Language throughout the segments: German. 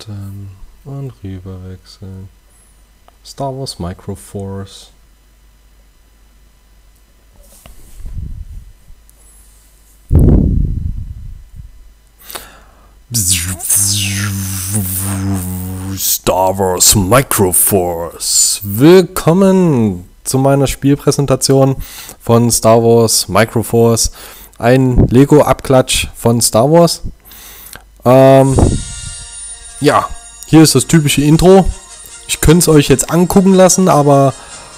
Starten und rüber wechseln. Star Wars Microforce. Star Wars Microforce. Willkommen zu meiner Spielpräsentation von Star Wars Microforce. Ein Lego-Abklatsch von Star Wars. Ja, hier ist das typische Intro. Ich könnte es euch jetzt angucken lassen, aber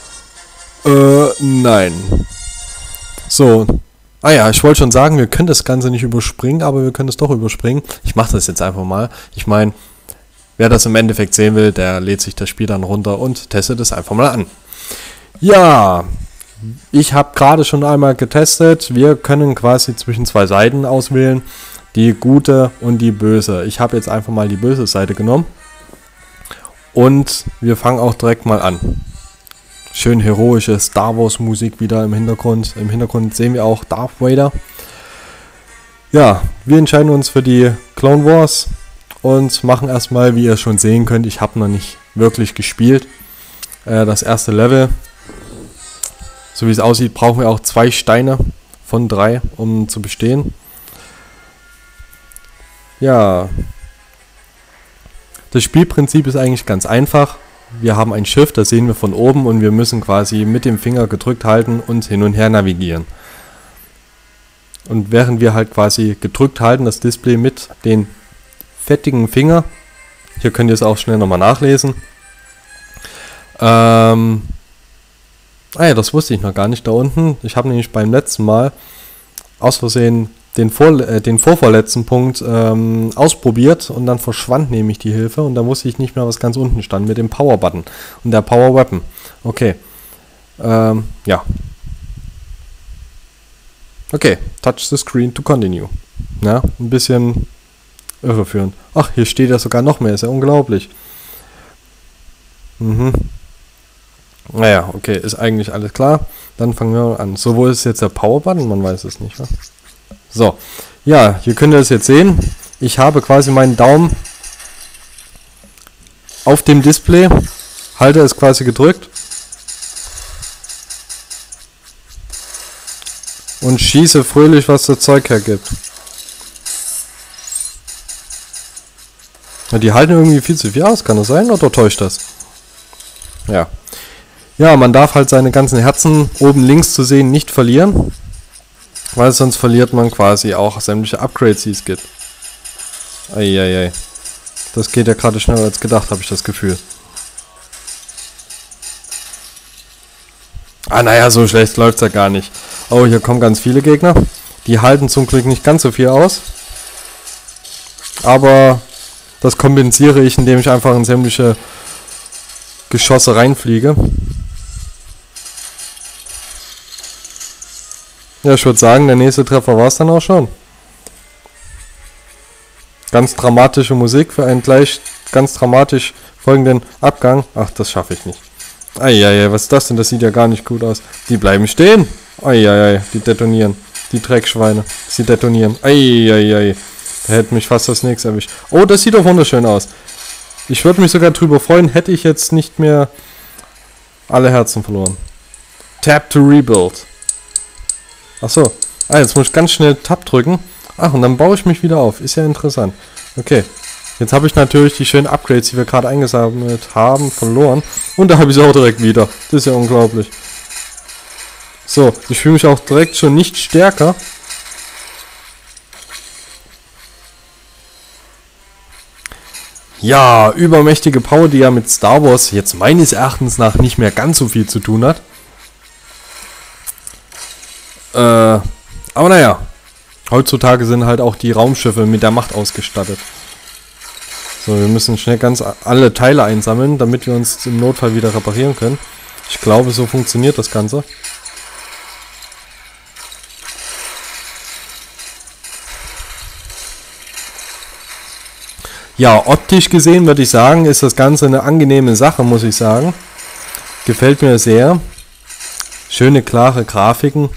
nein. So. Ah ja, ich wollte schon sagen, wir können das Ganze nicht überspringen, aber wir können es doch überspringen. Ich mache das jetzt einfach mal. Ich meine, wer das im Endeffekt sehen will, der lädt sich das Spiel dann runter und testet es einfach mal an. Ja, ich habe gerade schon einmal getestet. Wir können quasi zwischen zwei Seiten auswählen. Die gute und die böse. Ich habe jetzt einfach mal die böse Seite genommen. Und wir fangen auch direkt mal an. Schön heroische Star Wars Musik wieder im Hintergrund. Im Hintergrund sehen wir auch Darth Vader. Ja, wir entscheiden uns für die Clone Wars. Und machen erstmal, wie ihr schon sehen könnt, ich habe noch nicht wirklich gespielt. Das erste Level. So wie es aussieht, brauchen wir auch 2 Steine von 3, um zu bestehen. Ja, das Spielprinzip ist eigentlich ganz einfach. Wir haben ein Schiff, das sehen wir von oben und wir müssen quasi mit dem Finger gedrückt halten und hin und her navigieren. Und während wir halt quasi gedrückt halten, das Display mit den fettigen Finger, hier könnt ihr es auch schnell nochmal nachlesen. Ah ja, das wusste ich noch gar nicht da unten. Ich habe nämlich beim letzten Mal aus Versehen den vorvorletzten Punkt ausprobiert und dann verschwand nämlich die Hilfe und dann wusste ich nicht mehr, was ganz unten stand mit dem Power-Button und der Power-Weapon. Okay. Ja. Okay, touch the screen to continue. Ja, ein bisschen irreführend. Ach, hier steht ja sogar noch mehr, ist ja unglaublich. Naja, okay, ist eigentlich alles klar. Dann fangen wir an. So, wo ist jetzt der Power-Button? Man weiß es nicht, wa? So, ja, hier könnt ihr es jetzt sehen. Ich habe quasi meinen Daumen auf dem Display. Halter ist quasi gedrückt. Und schieße fröhlich, was das Zeug hergibt. Ja, die halten irgendwie viel zu viel aus, kann das sein? Oder täuscht das? Ja. Ja, man darf halt seine ganzen Herzen oben links zu sehen nicht verlieren. Weil sonst verliert man quasi auch sämtliche Upgrades, die es gibt. Eieiei. Das geht ja gerade schneller als gedacht, habe ich das Gefühl. Ah, naja, so schlecht läuft es ja gar nicht. Oh, hier kommen ganz viele Gegner. Die halten zum Glück nicht ganz so viel aus. Aber das kompensiere ich, indem ich einfach in sämtliche Geschosse reinfliege. Ja, ich würde sagen, der nächste Treffer war es dann auch schon. Ganz dramatische Musik für einen gleich ganz dramatisch folgenden Abgang. Ach, das schaffe ich nicht. Eieiei, was ist das denn? Das sieht ja gar nicht gut aus. Die bleiben stehen. Eieiei, die detonieren. Die Dreckschweine. Sie detonieren. Eieiei. Da hätte mich fast das nächste erwischt. Oh, das sieht doch wunderschön aus. Ich würde mich sogar drüber freuen, hätte ich jetzt nicht mehr alle Herzen verloren. Tap to rebuild. Achso, jetzt muss ich ganz schnell Tab drücken. Ach, und dann baue ich mich wieder auf. Ist ja interessant. Okay, jetzt habe ich natürlich die schönen Upgrades, die wir gerade eingesammelt haben, verloren. Und da habe ich sie auch direkt wieder. Das ist ja unglaublich. So, ich fühle mich auch direkt schon nicht stärker. Ja, übermächtige Power, die ja mit Star Wars jetzt meines Erachtens nach nicht mehr ganz so viel zu tun hat. Aber naja, heutzutage sind halt auch die Raumschiffe mit der Macht ausgestattet. So, wir müssen schnell ganz alle Teile einsammeln, damit wir uns im Notfall wieder reparieren können. Ich glaube, so funktioniert das Ganze. Ja, optisch gesehen würde ich sagen, ist das Ganze eine angenehme Sache, muss ich sagen. Gefällt mir sehr. Schöne, klare Grafiken.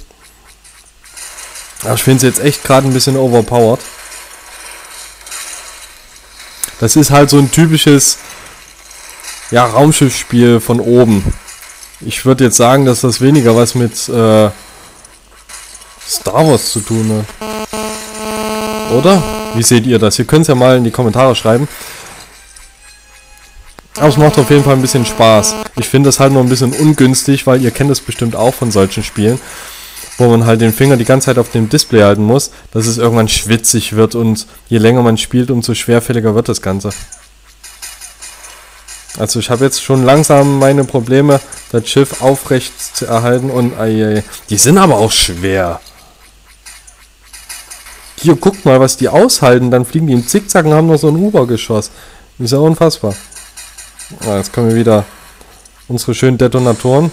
Aber ich finde es jetzt echt gerade ein bisschen overpowered. Das ist halt so ein typisches, ja, Raumschiffspiel von oben. Ich würde jetzt sagen, dass das weniger was mit Star Wars zu tun hat. Oder? Wie seht ihr das? Ihr könnt es ja mal in die Kommentare schreiben. Aber es macht auf jeden Fall ein bisschen Spaß. Ich finde das halt nur ein bisschen ungünstig, weil ihr kennt es bestimmt auch von solchen Spielen, wo man halt den Finger die ganze Zeit auf dem Display halten muss, dass es irgendwann schwitzig wird und je länger man spielt, umso schwerfälliger wird das Ganze. Also ich habe jetzt schon langsam meine Probleme, das Schiff aufrecht zu erhalten und die sind aber auch schwer. Hier, guckt mal, was die aushalten, dann fliegen die im Zickzack und haben noch so ein Uber-Geschoss. Das ist ja unfassbar. Jetzt kommen wir wieder unsere schönen Detonatoren.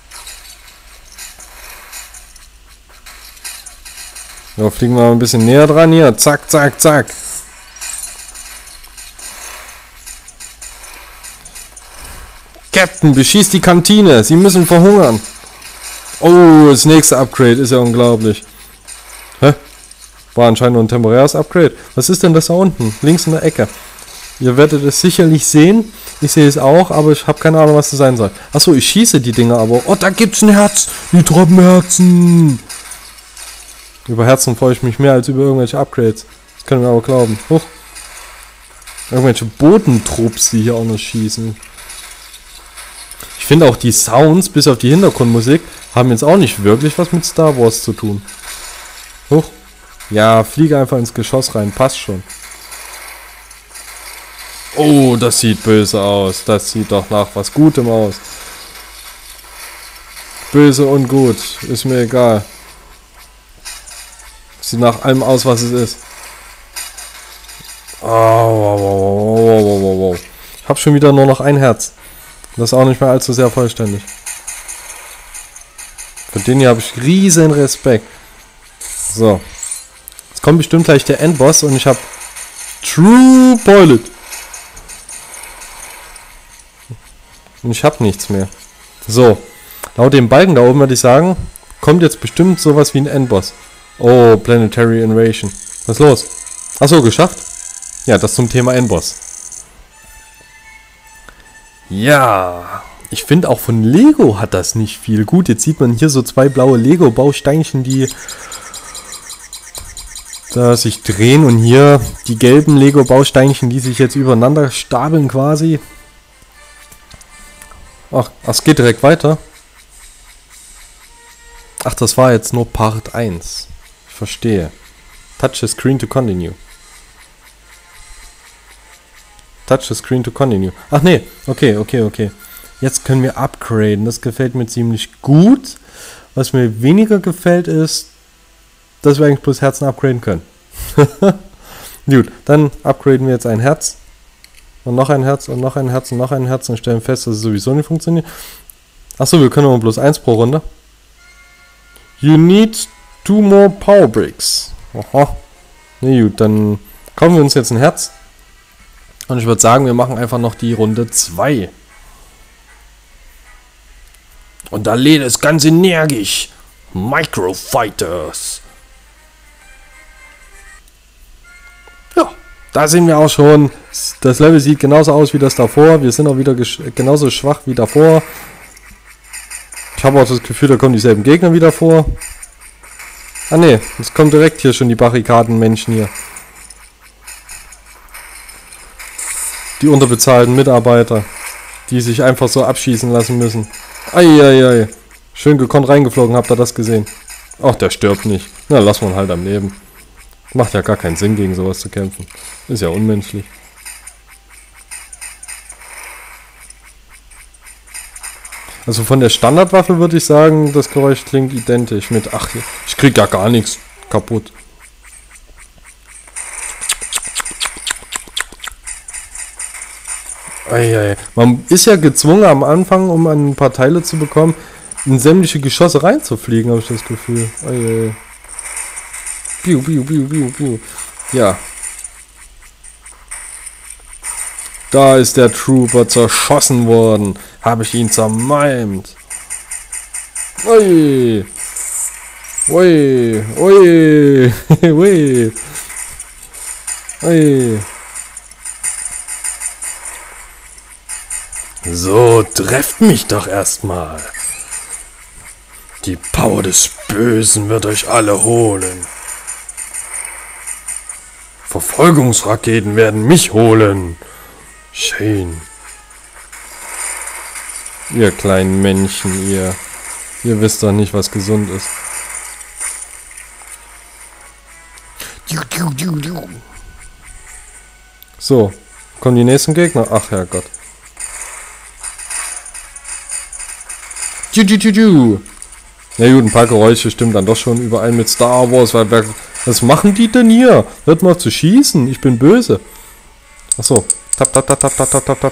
Ja, fliegen wir mal ein bisschen näher dran hier. Zack, zack, zack. Captain, beschießt die Kantine. Sie müssen verhungern. Oh, das nächste Upgrade ist ja unglaublich. Hä? War anscheinend nur ein temporäres Upgrade. Was ist denn das da unten? Links in der Ecke. Ihr werdet es sicherlich sehen. Ich sehe es auch, aber ich habe keine Ahnung, was das sein soll. Achso, ich schieße die Dinger aber. Oh, da gibt's ein Herz. Die Truppenherzen. Über Herzen freue ich mich mehr als über irgendwelche Upgrades. Das können wir aber glauben. Huch. Irgendwelche Bodentrupps, die hier auch noch schießen. Ich finde auch die Sounds, bis auf die Hintergrundmusik, haben jetzt auch nicht wirklich was mit Star Wars zu tun. Huch. Ja, fliege einfach ins Geschoss rein. Passt schon. Oh, das sieht böse aus. Das sieht doch nach was Gutem aus. Böse und gut. Ist mir egal. Sieht nach allem aus, was es ist. Oh, wow. Ich habe schon wieder nur noch ein Herz. Das ist auch nicht mehr allzu sehr vollständig. Für den hier habe ich riesen Respekt. So. Jetzt kommt bestimmt gleich der Endboss und ich habe True Pilot. Und ich habe nichts mehr. So. Laut dem Balken da oben würde ich sagen, kommt jetzt bestimmt sowas wie ein Endboss. Oh, Planetary Invasion. Was ist los? Achso, geschafft? Ja, das zum Thema Endboss. Ja, ich finde auch von Lego hat das nicht viel. Gut, jetzt sieht man hier so zwei blaue Lego-Bausteinchen, die da sich drehen. Und hier die gelben Lego-Bausteinchen, die sich jetzt übereinander stapeln quasi. Ach, es geht direkt weiter. Ach, das war jetzt nur Part 1. Ich verstehe. Touch the screen to continue. Touch the screen to continue. Ach nee, okay. Jetzt können wir upgraden. Das gefällt mir ziemlich gut. Was mir weniger gefällt ist, dass wir eigentlich bloß Herzen upgraden können. Gut, dann upgraden wir jetzt ein Herz. Und noch ein Herz und noch ein Herz und noch ein Herz und stellen fest, dass es sowieso nicht funktioniert. Achso, wir können aber bloß 1 pro Runde. You need 2 more Power Bricks. Aha. Na gut, dann kaufen wir uns jetzt ein Herz. Und ich würde sagen, wir machen einfach noch die Runde 2. Und da lädt es ganz energisch. Microfighters. Ja, da sind wir auch schon. Das Level sieht genauso aus wie das davor. Wir sind auch wieder genauso schwach wie davor. Ich habe auch das Gefühl, da kommen dieselben Gegner wieder vor. Ah ne, es kommen direkt hier schon die Barrikadenmenschen hier. Die unterbezahlten Mitarbeiter, die sich einfach so abschießen lassen müssen. Eieiei. Schön gekonnt reingeflogen, habt ihr das gesehen? Ach, der stirbt nicht. Na, lassen wir ihn halt am Leben. Macht ja gar keinen Sinn, gegen sowas zu kämpfen. Ist ja unmenschlich. Also von der Standardwaffe würde ich sagen, das Geräusch klingt identisch mit... Ach, ich krieg ja gar nichts kaputt. Eieiei. Man ist ja gezwungen am Anfang, um ein paar Teile zu bekommen, in sämtliche Geschosse reinzufliegen, habe ich das Gefühl. Eieiei. Piu, piu, piu, piu, piu. Ja. Da ist der Trooper zerschossen worden. Habe ich ihn zermalmt. Ui. Ui. Ui. Ui. Ui. So, trefft mich doch erstmal. Die Power des Bösen wird euch alle holen. Verfolgungsraketen werden mich holen. Schön. Ihr kleinen Männchen, ihr wisst doch nicht, was gesund ist. So, kommen die nächsten Gegner. Ach Herrgott. Na gut, ein paar Geräusche stimmen dann doch schon überall mit Star Wars. Was machen die denn hier? Hört mal zu schießen, ich bin böse. Achso. Tap, tap, tap, tap, tap, tap, tap, tap.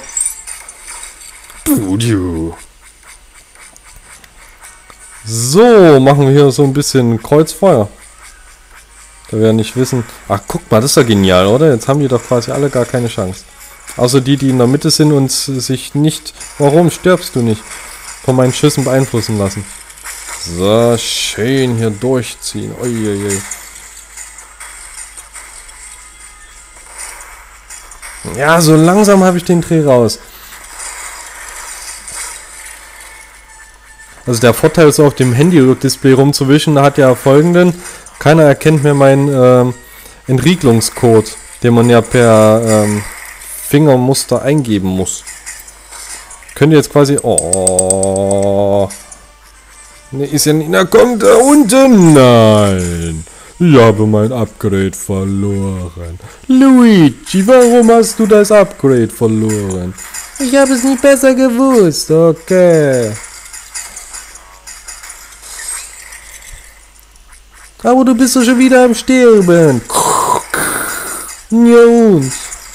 So, machen wir hier so ein bisschen Kreuzfeuer. Da wir nicht wissen... Ach, guck mal, das ist ja genial, oder? Jetzt haben die doch quasi alle gar keine Chance. Außer die in der Mitte sind und sich nicht... Warum stirbst du nicht? Von meinen Schüssen beeinflussen lassen. So, schön hier durchziehen. Uiuiui. Ja, so langsam habe ich den Dreh raus. Also der Vorteil ist, auf dem Handy-Display rumzuwischen, hat ja folgenden: Keiner erkennt mehr meinen Entriegelungscode, den man ja per Fingermuster eingeben muss. Könnt ihr jetzt quasi... Oh... Ne, ist ja nicht... Na, kommt da unten! Nein! Ich habe mein Upgrade verloren. Luigi, warum hast du das Upgrade verloren? Ich habe es nicht besser gewusst. Okay. Aber du bist doch schon wieder am Sterben. Ja und?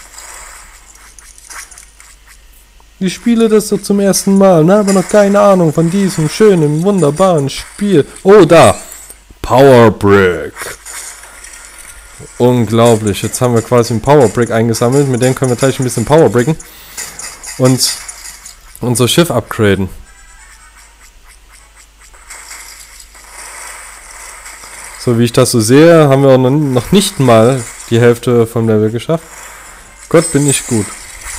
Ich spiele das doch zum ersten Mal, ne? Aber noch keine Ahnung von diesem schönen, wunderbaren Spiel. Oh, da. Power Brick. Unglaublich. Jetzt haben wir quasi einen Power Brick eingesammelt. Mit dem können wir gleich ein bisschen Power Bricken. Und unser Schiff upgraden. So wie ich das so sehe, haben wir noch nicht mal die Hälfte vom Level geschafft. Gott, bin ich gut.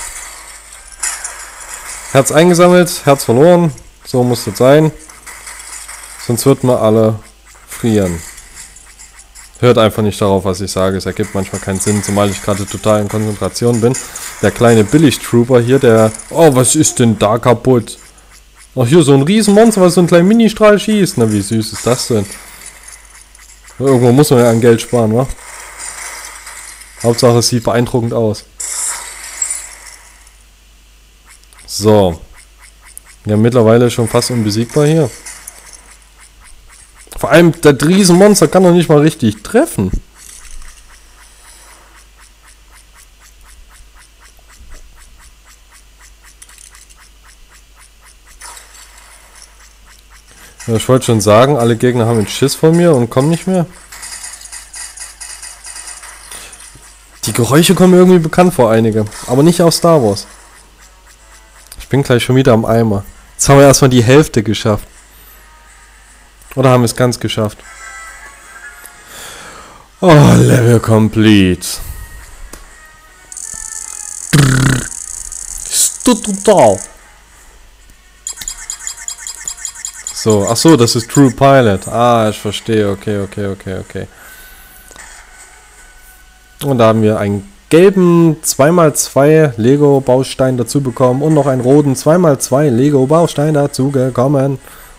Herz eingesammelt, Herz verloren. So muss das sein. Sonst wird man alle frieren. Hört einfach nicht darauf, was ich sage. Es ergibt manchmal keinen Sinn, zumal ich gerade total in Konzentration bin. Der kleine Billig-Trooper hier, der... Oh, was ist denn da kaputt? Ach, hier so ein Riesenmonster, was so einen kleinen Ministrahl schießt. Na, wie süß ist das denn? Irgendwo muss man ja an Geld sparen, wa? Hauptsache es sieht beeindruckend aus. So. Ja, mittlerweile schon fast unbesiegbar hier. Vor allem, das Riesenmonster kann doch nicht mal richtig treffen. Ja, ich wollte schon sagen, alle Gegner haben einen Schiss vor mir und kommen nicht mehr. Die Geräusche kommen mir irgendwie bekannt vor, einige. Aber nicht aus Star Wars. Ich bin gleich schon wieder am Eimer. Jetzt haben wir erstmal die Hälfte geschafft. Oder haben wir es ganz geschafft? Oh, Level complete. So, ach so, das ist True Pilot. Ah, ich verstehe. Okay. Und da haben wir einen gelben 2x2 Lego Baustein dazu bekommen und noch einen roten 2x2 Lego Baustein dazu gekommen.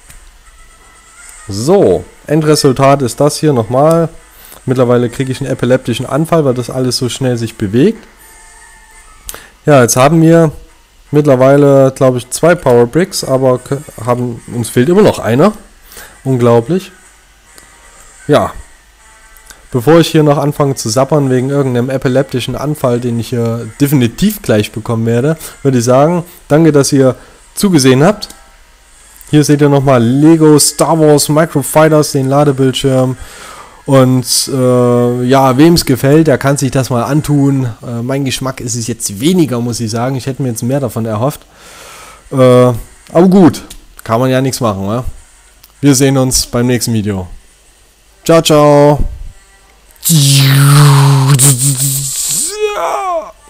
So, Endresultat ist das hier nochmal. Mittlerweile kriege ich einen epileptischen Anfall, weil das alles so schnell sich bewegt. Ja, jetzt haben wir mittlerweile, glaube ich, 2 Power Bricks, aber uns fehlt immer noch einer. Unglaublich. Ja. Bevor ich hier noch anfange zu sappern wegen irgendeinem epileptischen Anfall, den ich hier definitiv gleich bekommen werde, würde ich sagen, danke, dass ihr zugesehen habt. Hier seht ihr nochmal Lego Star Wars Microfighters, den Ladebildschirm. Und ja, wem es gefällt, der kann sich das mal antun. Mein Geschmack ist es jetzt weniger, muss ich sagen. Ich hätte mir jetzt mehr davon erhofft. Aber gut, kann man ja nichts machen, ne? Wir sehen uns beim nächsten Video. Ciao, ciao.